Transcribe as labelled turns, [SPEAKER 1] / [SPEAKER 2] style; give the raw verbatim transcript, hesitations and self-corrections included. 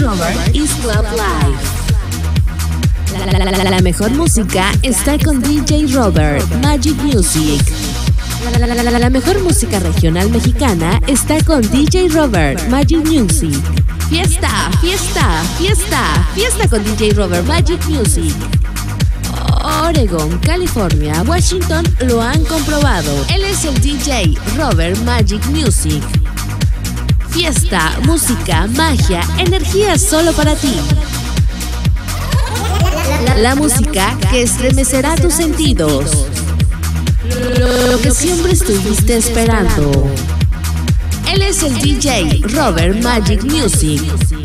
[SPEAKER 1] Robert is Club Live. La, la, la, la mejor música está con D J Robert, Magic Music. La, la, la, la, la mejor música regional mexicana está con D J Robert, Magic Music. Fiesta, fiesta, fiesta, fiesta con D J Robert, Magic Music. Oregon, California, Washington lo han comprobado. Él es el D J Robert Magic Music. Fiesta, música, magia, energía solo para ti. La, la música que estremecerá tus sentidos. Lo que siempre estuviste esperando. Él es el D J Robert Magic Music.